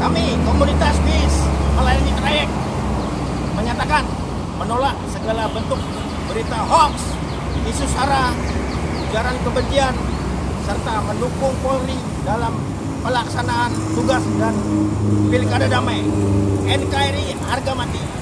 Kami, komunitas BIS melayani trayek, menyatakan menolak segala bentuk berita hoax, isu sara, ujaran kebencian, serta mendukung Polri dalam pelaksanaan tugas dan pilkada damai. NKRI harga mati.